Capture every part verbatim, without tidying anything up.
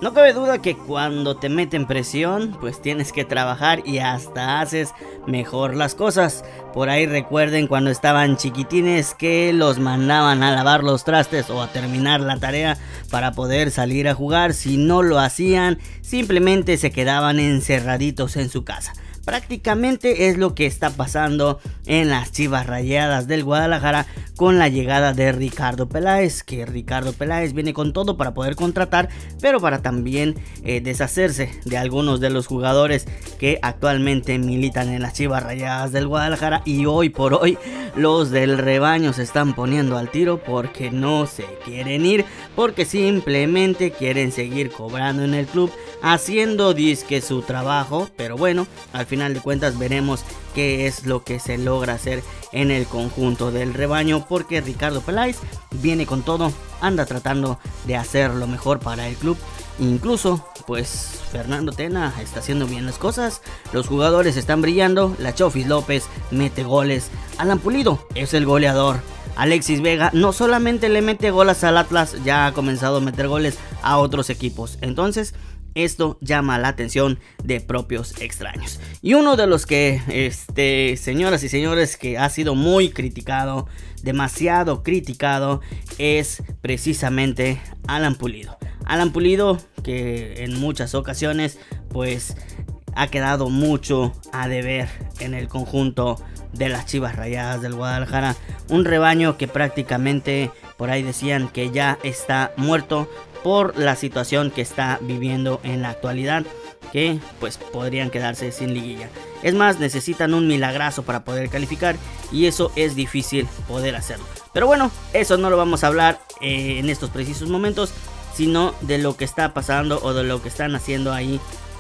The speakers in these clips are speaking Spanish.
No cabe duda que cuando te meten presión, pues tienes que trabajar y hasta haces mejor las cosas. Por ahí recuerden cuando estaban chiquitines que los mandaban a lavar los trastes o a terminar la tarea para poder salir a jugar. Si no lo hacían, simplemente se quedaban encerraditos en su casa. Prácticamente es lo que está pasando en las Chivas Rayadas del Guadalajara con la llegada de Ricardo Peláez, que Ricardo Peláez viene con todo para poder contratar, pero para también eh, deshacerse de algunos de los jugadores que actualmente militan en las Chivas Rayadas del Guadalajara. Y hoy por hoy los del rebaño se están poniendo al tiro porque no se quieren ir, porque simplemente quieren seguir cobrando en el club, haciendo disque su trabajo. Pero bueno, al final de cuentas veremos qué es lo que se logra hacer en el conjunto del rebaño, porque Ricardo Peláez viene con todo, anda tratando de hacer lo mejor para el club. Incluso pues Fernando Tena está haciendo bien las cosas, los jugadores están brillando, la Chofis López mete goles, Alan Pulido es el goleador, Alexis Vega no solamente le mete goles al Atlas, ya ha comenzado a meter goles a otros equipos. Entonces esto llama la atención de propios extraños. Y uno de los que, este, señoras y señores, que ha sido muy criticado, demasiado criticado, es precisamente Alan Pulido. Alan Pulido, que en muchas ocasiones, pues, ha quedado mucho a deber en el conjunto de las Chivas Rayadas del Guadalajara. Un rebaño que prácticamente, por ahí decían que ya está muerto por la situación que está viviendo en la actualidad, que pues podrían quedarse sin liguilla. Es más, necesitan un milagrazo para poder calificar y eso es difícil poder hacerlo. Pero bueno, eso no lo vamos a hablar eh, en estos precisos momentos, sino de lo que está pasando o de lo que están haciendo ahí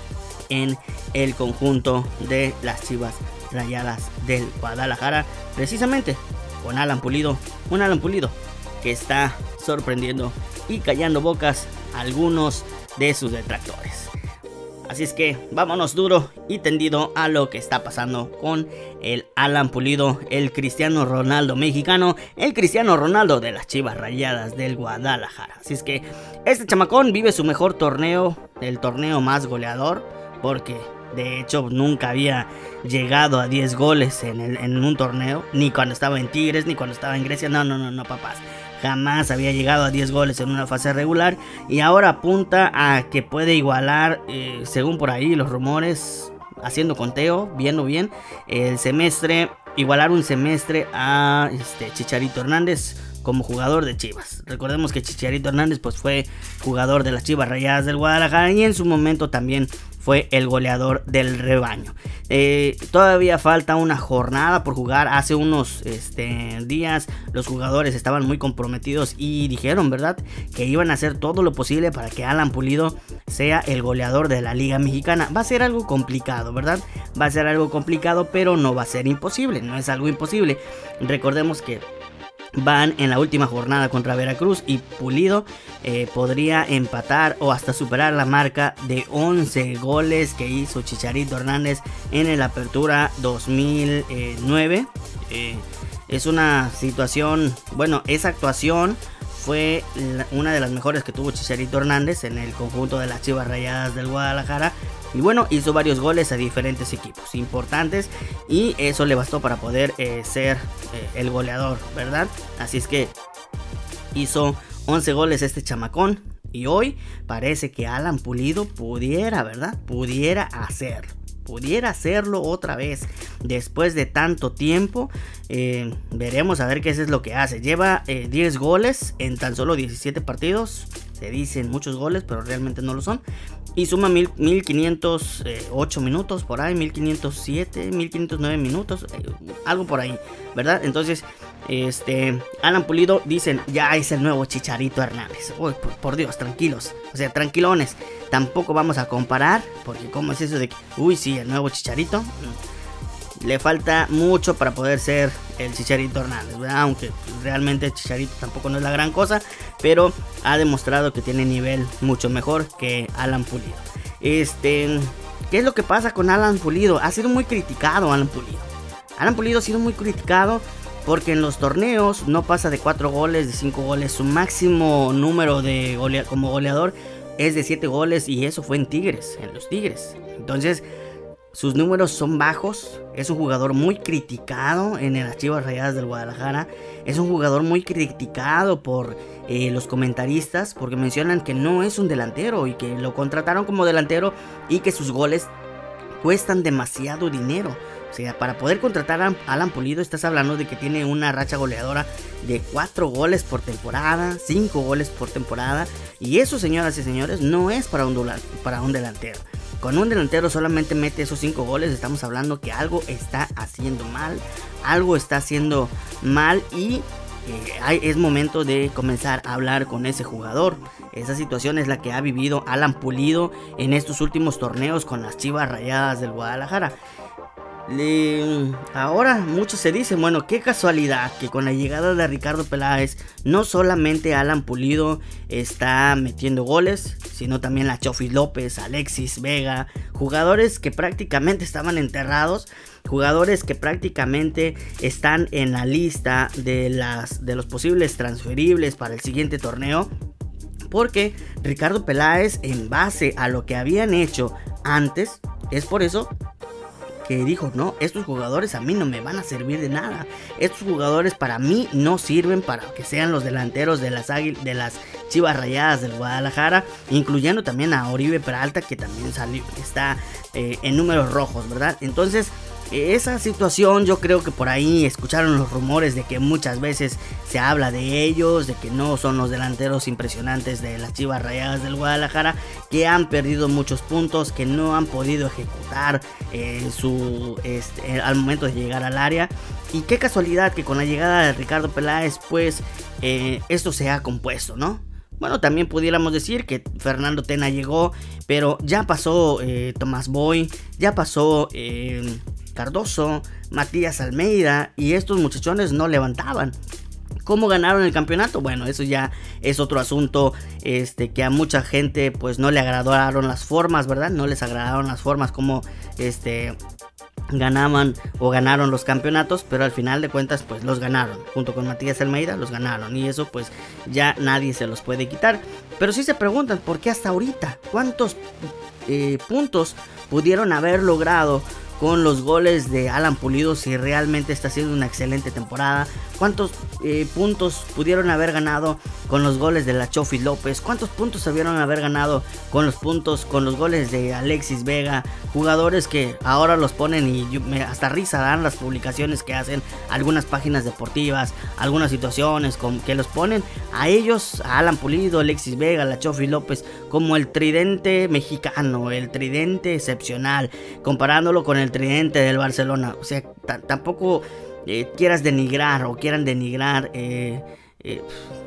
en el conjunto de las Chivas Rayadas del Guadalajara, precisamente con Alan Pulido, un Alan Pulido que está sorprendiendo y callando bocas a algunos de sus detractores. Así es que vámonos duro y tendido a lo que está pasando con el Alan Pulido, el Cristiano Ronaldo mexicano, el Cristiano Ronaldo de las Chivas Rayadas del Guadalajara. Así es que este chamacón vive su mejor torneo, el torneo más goleador, porque de hecho nunca había llegado a diez goles en, el, en un torneo, ni cuando estaba en Tigres, ni cuando estaba en Grecia. No, no, no, no, papás. Jamás había llegado a diez goles en una fase regular y ahora apunta a que puede igualar, eh, según por ahí los rumores, haciendo conteo, viendo bien, el semestre, igualar un semestre a este, Chicharito Hernández como jugador de Chivas. Recordemos que Chicharito Hernández pues fue jugador de las Chivas Rayadas del Guadalajara y en su momento también fue el goleador del rebaño. Eh, todavía falta una jornada por jugar. Hace unos este, días los jugadores estaban muy comprometidos y dijeron, ¿verdad?, que iban a hacer todo lo posible para que Alan Pulido sea el goleador de la Liga Mexicana. Va a ser algo complicado, ¿verdad? Va a ser algo complicado, pero no va a ser imposible. No es algo imposible. Recordemos que van en la última jornada contra Veracruz y Pulido eh, podría empatar o hasta superar la marca de once goles que hizo Chicharito Hernández en el Apertura dos mil nueve. Eh, es una situación, bueno, esa actuación fue la, una de las mejores que tuvo Chicharito Hernández en el conjunto de las Chivas Rayadas del Guadalajara. Y bueno, hizo varios goles a diferentes equipos importantes y eso le bastó para poder eh, ser eh, el goleador, ¿verdad? Así es que hizo once goles este chamacón y hoy parece que Alan Pulido pudiera, ¿verdad? Pudiera hacerlo. Pudiera hacerlo otra vez después de tanto tiempo. Eh, veremos a ver qué es lo que hace. Lleva eh, diez goles en tan solo diecisiete partidos. Se dicen muchos goles, pero realmente no lo son. Y suma mil quinientos ocho minutos por ahí, mil quinientos siete, mil quinientos nueve minutos, eh, algo por ahí, ¿verdad? Entonces, este, Alan Pulido, dicen, ya es el nuevo Chicharito Hernández. Uy, por, por Dios, tranquilos, o sea, tranquilones. Tampoco vamos a comparar, porque cómo es eso de que, uy, sí, el nuevo Chicharito. Le falta mucho para poder ser el Chicharito Hernández, ¿verdad? Aunque realmente Chicharito tampoco no es la gran cosa, pero ha demostrado que tiene nivel mucho mejor que Alan Pulido. Este, ¿qué es lo que pasa con Alan Pulido? Ha sido muy criticado Alan Pulido. Alan Pulido ha sido muy criticado porque en los torneos no pasa de cuatro goles, de cinco goles. Su máximo número de golea como goleador es de siete goles y eso fue en Tigres, en los Tigres. Entonces, sus números son bajos. Es un jugador muy criticado en las Chivas Rayadas del Guadalajara. Es un jugador muy criticado por eh, los comentaristas, porque mencionan que no es un delantero y que lo contrataron como delantero y que sus goles cuestan demasiado dinero. O sea, para poder contratar a Alan Pulido estás hablando de que tiene una racha goleadora de cuatro goles por temporada, cinco goles por temporada. Y eso, señoras y señores, no es para un, para un delantero. Cuando un delantero solamente mete esos cinco goles, estamos hablando que algo está haciendo mal, algo está haciendo mal y eh, es momento de comenzar a hablar con ese jugador. Esa situación es la que ha vivido Alan Pulido en estos últimos torneos con las Chivas Rayadas del Guadalajara. Le... Ahora muchos se dicen, bueno, qué casualidad que con la llegada de Ricardo Peláez no solamente Alan Pulido está metiendo goles, sino también la Chofis López, Alexis Vega, jugadores que prácticamente estaban enterrados, jugadores que prácticamente están en la lista de, las, de los posibles transferibles para el siguiente torneo. Porque Ricardo Peláez, en base a lo que habían hecho antes, es por eso que dijo, no, estos jugadores a mí no me van a servir de nada. Estos jugadores para mí no sirven para que sean los delanteros de las, águil de las Chivas Rayadas del Guadalajara, incluyendo también a Oribe Peralta, que también salió, está eh, en números rojos, ¿verdad? Entonces, esa situación, yo creo que por ahí escucharon los rumores de que muchas veces se habla de ellos, de que no son los delanteros impresionantes de las Chivas Rayadas del Guadalajara, que han perdido muchos puntos, que no han podido ejecutar eh, su, este, al momento de llegar al área. Y qué casualidad que con la llegada de Ricardo Peláez, pues eh, esto se ha compuesto, ¿no? Bueno, también pudiéramos decir que Fernando Tena llegó, pero ya pasó eh, Tomás Boy, ya pasó eh, Cardoso, Matías Almeida, y estos muchachones no levantaban. ¿Cómo ganaron el campeonato? Bueno, eso ya es otro asunto, este, que a mucha gente pues no le agradaron las formas, ¿verdad? No les agradaron las formas como este... ganaban o ganaron los campeonatos, pero al final de cuentas pues los ganaron, junto con Matías Almeida los ganaron, y eso pues ya nadie se los puede quitar. Pero sí se preguntan, ¿por qué hasta ahorita? ¿Cuántos eh, puntos pudieron haber logrado con los goles de Alan Pulido si realmente está haciendo una excelente temporada? ¿Cuántos eh, puntos pudieron haber ganado con los goles de la Chofis López? ¿Cuántos puntos pudieron haber ganado con los puntos con los goles de Alexis Vega? Jugadores que ahora los ponen y yo, me, hasta risa dan las publicaciones que hacen algunas páginas deportivas, algunas situaciones con, que los ponen a ellos, a Alan Pulido, Alexis Vega, la Chofis López, como el tridente mexicano, el tridente excepcional, comparándolo con el tridente del Barcelona. O sea, tampoco eh, quieras denigrar o quieran denigrar eh, eh,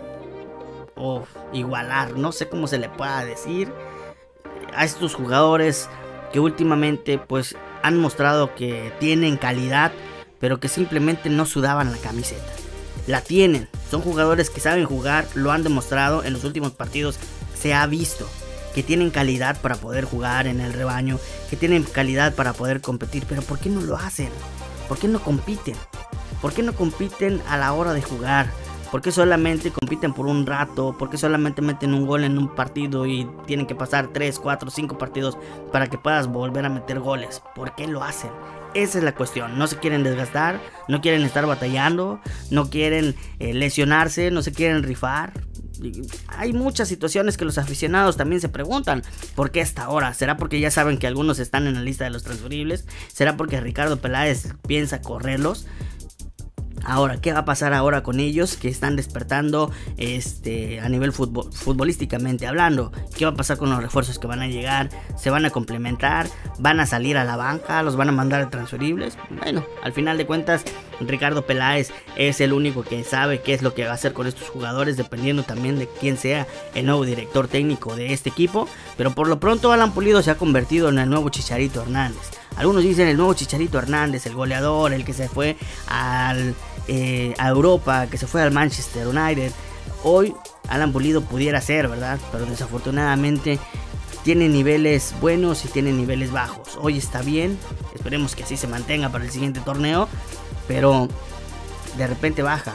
o igualar, no sé cómo se le pueda decir, a estos jugadores que últimamente pues han mostrado que tienen calidad, pero que simplemente no sudaban la camiseta. La tienen, son jugadores que saben jugar, lo han demostrado en los últimos partidos, se ha visto que tienen calidad para poder jugar en el rebaño, que tienen calidad para poder competir, pero ¿por qué no lo hacen? ¿Por qué no compiten? ¿Por qué no compiten a la hora de jugar? ¿Por qué solamente compiten por un rato? ¿Por qué solamente meten un gol en un partido y tienen que pasar tres, cuatro, cinco partidos para que puedas volver a meter goles? ¿Por qué lo hacen? Esa es la cuestión. No se quieren desgastar, no quieren estar batallando, no quieren eh, lesionarse, no se quieren rifar. Hay muchas situaciones que los aficionados también se preguntan, ¿por qué hasta ahora? ¿Será porque ya saben que algunos están en la lista de los transferibles? ¿Será porque Ricardo Peláez piensa correrlos? Ahora, ¿qué va a pasar ahora con ellos que están despertando este, a nivel futbol, futbolísticamente hablando? ¿Qué va a pasar con los refuerzos que van a llegar? ¿Se van a complementar? ¿Van a salir a la banca? ¿Los van a mandar a transferibles? Bueno, al final de cuentas, Ricardo Peláez es el único que sabe qué es lo que va a hacer con estos jugadores, dependiendo también de quién sea el nuevo director técnico de este equipo. Pero por lo pronto Alan Pulido se ha convertido en el nuevo Chicharito Hernández. Algunos dicen el nuevo Chicharito Hernández, el goleador, el que se fue al, eh, a Europa, que se fue al Manchester United. Hoy Alan Pulido pudiera ser, ¿verdad? Pero desafortunadamente tiene niveles buenos y tiene niveles bajos. Hoy está bien, esperemos que así se mantenga para el siguiente torneo, pero de repente baja.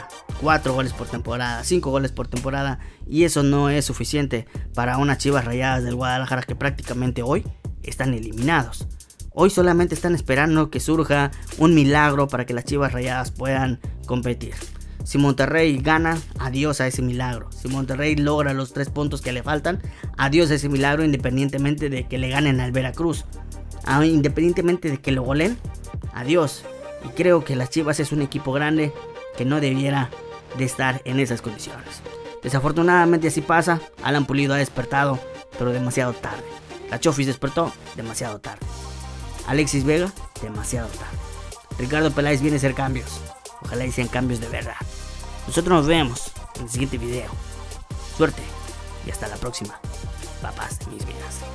cuatro goles por temporada, cinco goles por temporada, y eso no es suficiente para unas Chivas Rayadas del Guadalajara que prácticamente hoy están eliminados. Hoy solamente están esperando que surja un milagro para que las Chivas Rayadas puedan competir. Si Monterrey gana, adiós a ese milagro. Si Monterrey logra los tres puntos que le faltan, adiós a ese milagro, independientemente de que le ganen al Veracruz. Ah, independientemente de que lo golen, adiós. Y creo que las Chivas es un equipo grande que no debiera de estar en esas condiciones. Desafortunadamente así pasa. Alan Pulido ha despertado, pero demasiado tarde. La Chofis despertó demasiado tarde. Alexis Vega, demasiado tarde. Ricardo Peláez viene a hacer cambios. Ojalá y sean cambios de verdad. Nosotros nos vemos en el siguiente video. Suerte y hasta la próxima, papás de mis vidas.